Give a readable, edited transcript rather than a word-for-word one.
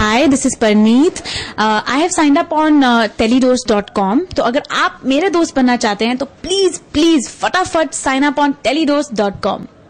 Hi, this is Parneet. I have signed up on teledost.com. तो अगर आप मेरे दोस्त बनना चाहते हैं तो प्लीज फटाफट साइन अप ऑन teledost.com.